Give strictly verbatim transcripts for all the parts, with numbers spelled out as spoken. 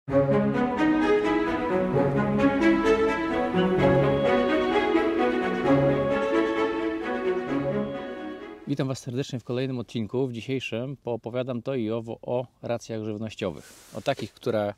Witam Was serdecznie w kolejnym odcinku. W dzisiejszym poopowiadam to i owo o racjach żywnościowych. O takich, które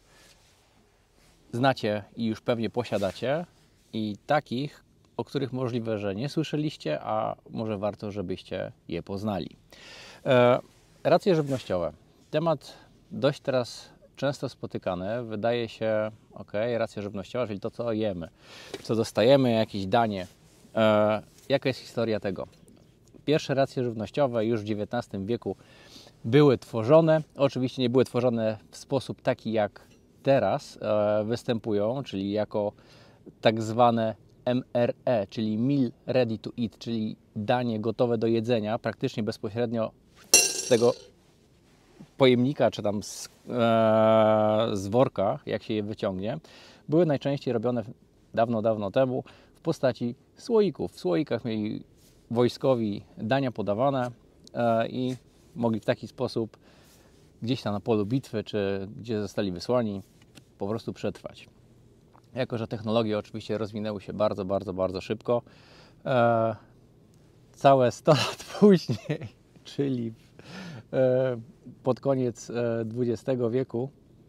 znacie i już pewnie posiadacie, i takich, o których możliwe, że nie słyszeliście, a może warto, żebyście je poznali. E, racje żywnościowe. Temat dość teraz często spotykany. Wydaje się, ok, racja żywnościowa, czyli to, co jemy, co dostajemy, jakieś danie. E, jaka jest historia tego? Pierwsze racje żywnościowe już w dziewiętnastym wieku były tworzone. Oczywiście nie były tworzone w sposób taki, jak teraz e, występują, czyli jako tak zwane M R E, czyli Meal Ready to Eat, czyli danie gotowe do jedzenia, praktycznie bezpośrednio z tego pojemnika, czy tam z, e, z worka, jak się je wyciągnie. Były najczęściej robione dawno, dawno temu w postaci słoików. W słoikach mieli wojskowi dania podawane e, i mogli w taki sposób gdzieś tam na polu bitwy, czy gdzie zostali wysłani, po prostu przetrwać. Jako że technologie oczywiście rozwinęły się bardzo, bardzo, bardzo szybko, e, całe sto lat później, czyli e, pod koniec dwudziestego wieku,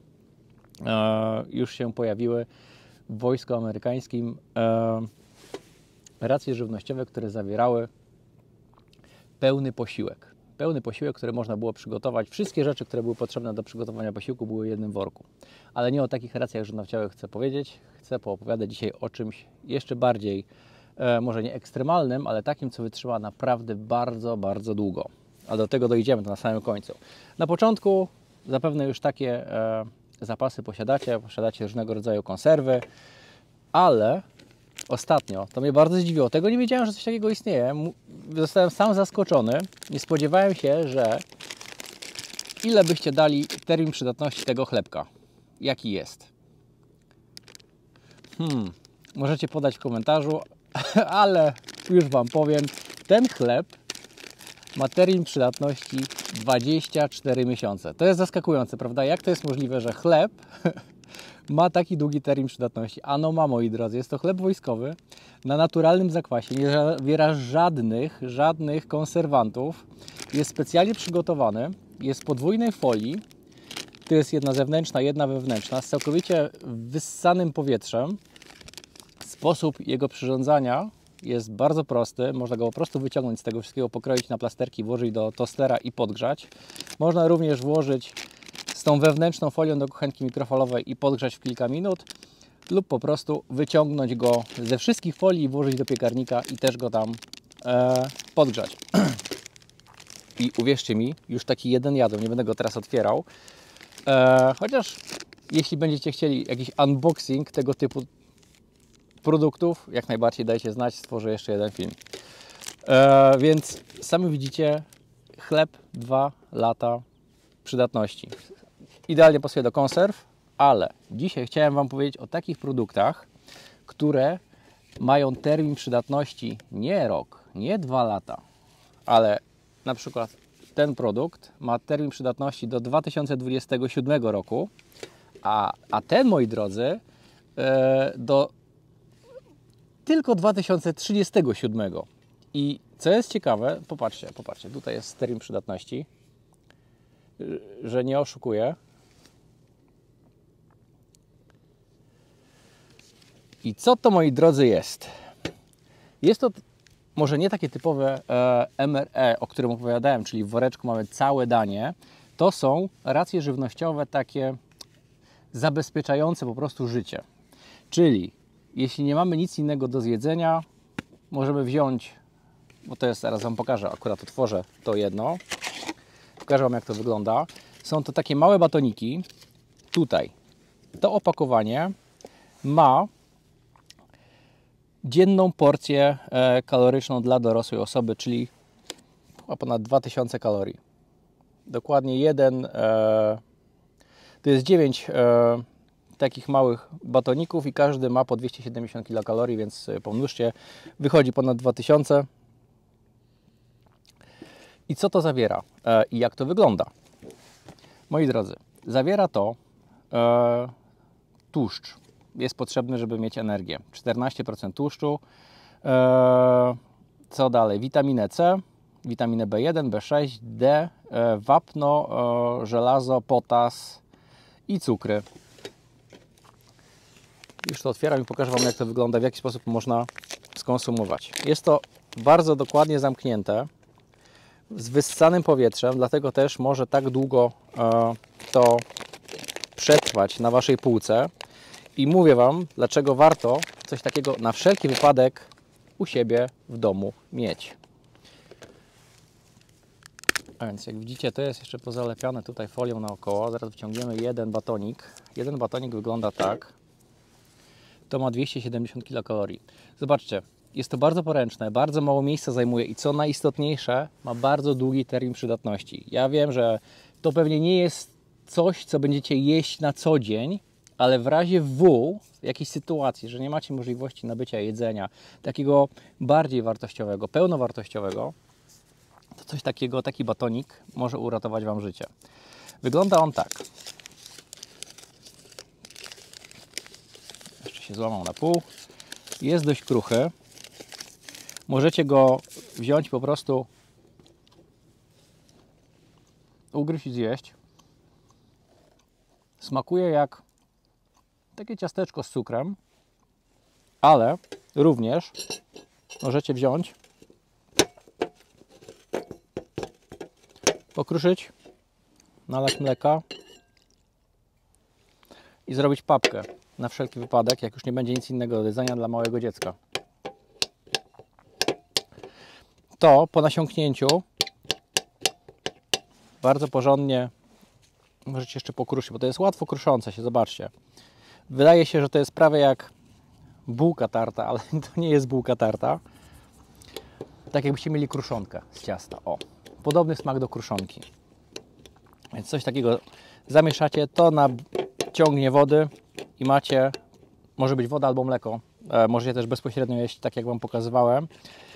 e, już się pojawiły w wojsku amerykańskim e, racje żywnościowe, które zawierały pełny posiłek. Pełny posiłek, który można było przygotować. Wszystkie rzeczy, które były potrzebne do przygotowania posiłku, były w jednym worku. Ale nie o takich racjach żywnościowych chcę powiedzieć. Chcę poopowiadać dzisiaj o czymś jeszcze bardziej, e, może nie ekstremalnym, ale takim, co wytrzyma naprawdę bardzo, bardzo długo. A do tego dojdziemy to na samym końcu. Na początku zapewne już takie e, zapasy posiadacie. Posiadacie różnego rodzaju konserwy, ale ostatnio, to mnie bardzo zdziwiło, tego nie wiedziałem, że coś takiego istnieje. Zostałem sam zaskoczony. Nie spodziewałem się, że ile byście dali termin przydatności tego chlebka. Jaki jest? Hmm, możecie podać w komentarzu, ale już Wam powiem, ten chleb ma termin przydatności dwadzieścia cztery miesiące. To jest zaskakujące, prawda? Jak to jest możliwe, że chleb ma taki długi termin przydatności? Ano ma, moi drodzy, jest to chleb wojskowy na naturalnym zakwasie, nie zawiera żadnych, żadnych konserwantów, jest specjalnie przygotowany, jest w podwójnej folii, to jest jedna zewnętrzna, jedna wewnętrzna, z całkowicie wyssanym powietrzem. Sposób jego przyrządzania jest bardzo prosty, można go po prostu wyciągnąć z tego wszystkiego, pokroić na plasterki, włożyć do tostera i podgrzać. Można również włożyć z tą wewnętrzną folią do kuchenki mikrofalowej i podgrzać w kilka minut, lub po prostu wyciągnąć go ze wszystkich folii i włożyć do piekarnika i też go tam e, podgrzać. I uwierzcie mi, już taki jeden jadłem, nie będę go teraz otwierał, e, chociaż jeśli będziecie chcieli jakiś unboxing tego typu produktów, jak najbardziej dajcie znać, stworzę jeszcze jeden film. E, więc sami widzicie, chleb dwa lata przydatności. Idealnie pasuje do konserw, ale dzisiaj chciałem Wam powiedzieć o takich produktach, które mają termin przydatności nie rok, nie dwa lata, ale na przykład ten produkt ma termin przydatności do dwa tysiące dwudziestego siódmego roku, a, a ten, moi drodzy, e, do tylko dwa tysiące trzydziestego siódmego. I co jest ciekawe, popatrzcie, popatrzcie, tutaj jest termin przydatności, że nie oszukuję. I co to, moi drodzy, jest? Jest to może nie takie typowe e, M R E, o którym opowiadałem, czyli w woreczku mamy całe danie. To są racje żywnościowe takie zabezpieczające po prostu życie. Czyli jeśli nie mamy nic innego do zjedzenia, możemy wziąć, bo to jest, zaraz Wam pokażę, akurat otworzę to jedno. Pokażę Wam, jak to wygląda. Są to takie małe batoniki. Tutaj to opakowanie ma dzienną porcję e, kaloryczną dla dorosłej osoby, czyli chyba ponad dwa tysiące kalorii. Dokładnie jeden, e, to jest dziewięć e, takich małych batoników i każdy ma po dwieście siedemdziesiąt kilokalorii, więc pomnóżcie, wychodzi ponad dwa tysiące. I co to zawiera e, i jak to wygląda? Moi drodzy, zawiera to e, tłuszcz jest potrzebny, żeby mieć energię. czternaście procent tłuszczu. Eee, co dalej? Witaminę C, witaminę B jeden, B sześć, D, e, wapno, e, żelazo, potas i cukry. Już to otwieram i pokażę Wam, jak to wygląda, w jaki sposób można skonsumować. Jest to bardzo dokładnie zamknięte, z wyssanym powietrzem, dlatego też może tak długo e, to przetrwać na Waszej półce. I mówię Wam, dlaczego warto coś takiego na wszelki wypadek u siebie w domu mieć. A więc jak widzicie, to jest jeszcze pozalepiane tutaj folią naokoło. Zaraz wyciągniemy jeden batonik. Jeden batonik wygląda tak. To ma dwieście siedemdziesiąt kilokalorii. Zobaczcie, jest to bardzo poręczne, bardzo mało miejsca zajmuje i co najistotniejsze, ma bardzo długi termin przydatności. Ja wiem, że to pewnie nie jest coś, co będziecie jeść na co dzień, ale w razie W, w jakiejś sytuacji, że nie macie możliwości nabycia jedzenia takiego bardziej wartościowego, pełnowartościowego, to coś takiego, taki batonik może uratować Wam życie. Wygląda on tak. Jeszcze się złamał na pół. Jest dość kruchy. Możecie go wziąć po prostu, ugryźć i zjeść. Smakuje jak takie ciasteczko z cukrem, ale również możecie wziąć, pokruszyć, nalać mleka i zrobić papkę na wszelki wypadek, jak już nie będzie nic innego do jedzenia dla małego dziecka. To po nasiąknięciu bardzo porządnie możecie jeszcze pokruszyć, bo to jest łatwo kruszące się, zobaczcie. Wydaje się, że to jest prawie jak bułka tarta, ale to nie jest bułka tarta. Tak jakbyście mieli kruszonkę z ciasta. O, podobny smak do kruszonki. Więc coś takiego zamieszacie, to naciągnie wody i macie, może być woda albo mleko. E, możecie też bezpośrednio jeść, tak jak Wam pokazywałem.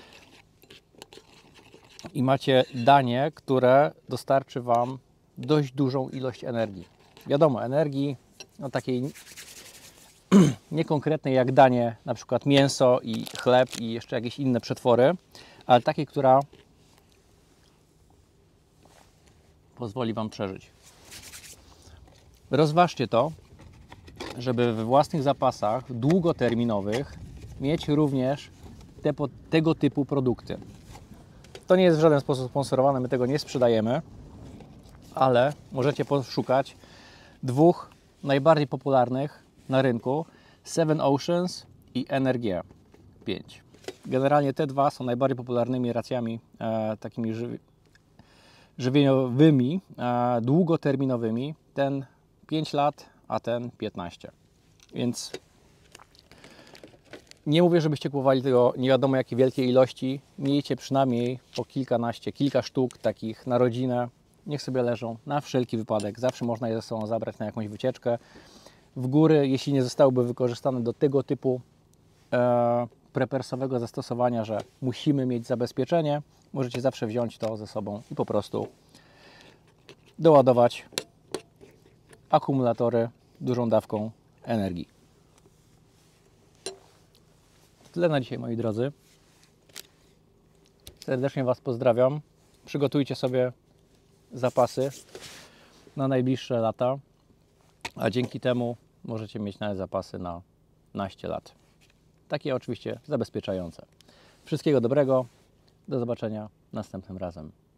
I macie danie, które dostarczy Wam dość dużą ilość energii. Wiadomo, energii no takiej niekonkretnej jak danie, na przykład mięso i chleb i jeszcze jakieś inne przetwory, ale takiej, która pozwoli Wam przeżyć. Rozważcie to, żeby we własnych zapasach długoterminowych mieć również te, tego typu produkty. To nie jest w żaden sposób sponsorowane, my tego nie sprzedajemy, ale możecie poszukać dwóch najbardziej popularnych na rynku, Seven Oceans i N R G pięć. Generalnie te dwa są najbardziej popularnymi racjami e, takimi żywi żywieniowymi, e, długoterminowymi. Ten pięć lat, a ten piętnaście. Więc nie mówię, żebyście kupowali tego nie wiadomo jakie wielkie ilości. Miejcie przynajmniej po kilkanaście, kilka sztuk takich na rodzinę. Niech sobie leżą na wszelki wypadek. Zawsze można je ze sobą zabrać na jakąś wycieczkę w góry, jeśli nie zostałyby wykorzystane do tego typu e, prepersowego zastosowania, że musimy mieć zabezpieczenie. Możecie zawsze wziąć to ze sobą i po prostu doładować akumulatory dużą dawką energii. Tyle na dzisiaj, moi drodzy. Serdecznie Was pozdrawiam. Przygotujcie sobie zapasy na najbliższe lata, a dzięki temu możecie mieć nawet zapasy na naście lat. Takie oczywiście zabezpieczające. Wszystkiego dobrego. Do zobaczenia następnym razem.